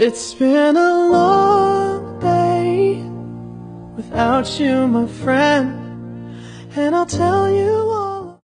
It's been a long day without you, my friend, and I'll tell you why.